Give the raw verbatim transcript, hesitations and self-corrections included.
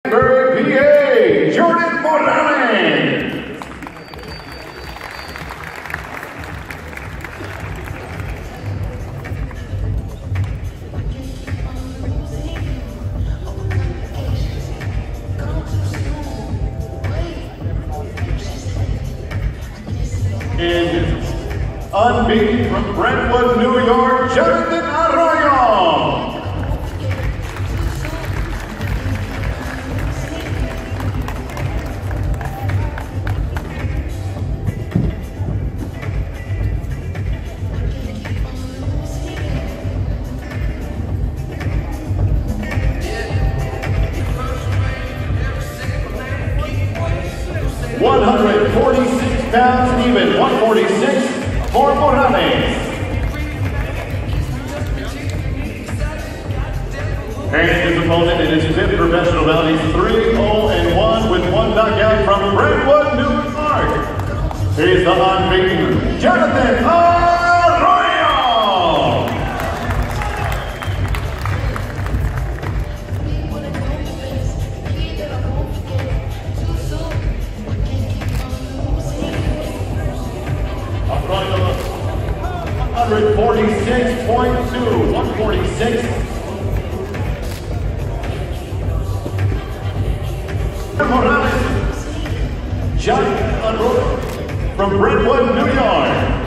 P A, Johnathan Arroyo. And unbeaten from Brentwood, New York, Johnathan Arroyo. one hundred forty-six pounds even, one forty-six for Morales. And his opponent in his fifth professional bout, he's three oh one with one knockout from Brentwood, New York. He's the unbeaten Johnathan Arroyo. one forty-six point two, one forty-six. Morales, Johnathan Arroyo from Brentwood, New York.